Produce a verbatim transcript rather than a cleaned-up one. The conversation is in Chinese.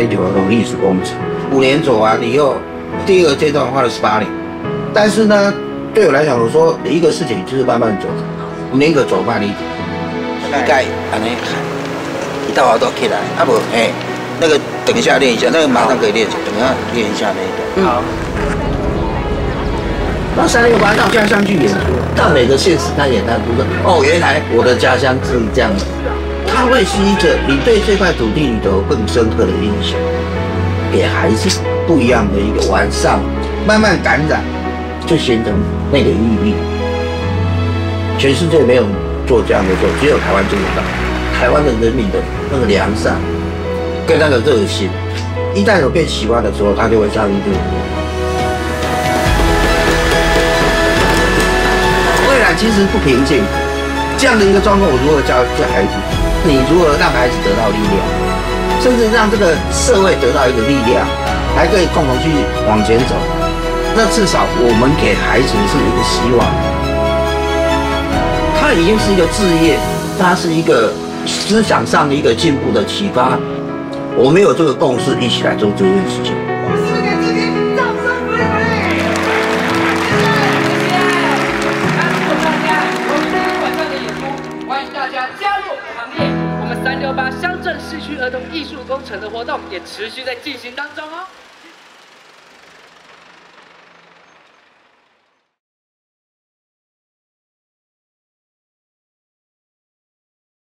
立体活动艺术工程，五年走完以后，第一个阶段花了十八年。但是呢，对我来讲，我说一个事情就是慢慢走，宁可走慢一点。膝盖安尼，一道都起来，啊不，哎，那个等一下练一下，那个马上可以练，等一下练一下那个。好。那三六八到家乡去演出，到每个县市他演，他都说哦，原来我的家乡是这样子。它会是一个你对这块土地里头更深刻的印象，给孩子不一样的一个晚上，慢慢感染，就形成那个意义。全世界没有做这样的事，只有台湾做得到。台湾的人民的那个良善跟那个热心，一旦有被启发的时候，他就会上一步。未来其实不平静，这样的一个状况，我如何教教孩子？你如何让孩子得到力量，甚至让这个社会得到一个力量，还可以共同去往前走？那至少我们给孩子是一个希望。它已经是一个志业，它是一个思想上的一个进步的启发。我们有这个共识，一起来做这件事情。 我是不是给自己掌声鼓励鼓励？谢谢，那如果大家有今天晚上的演出，欢迎大家加入行列。我们三六八乡镇市区儿童艺术工程的活动也持续在进行当中哦。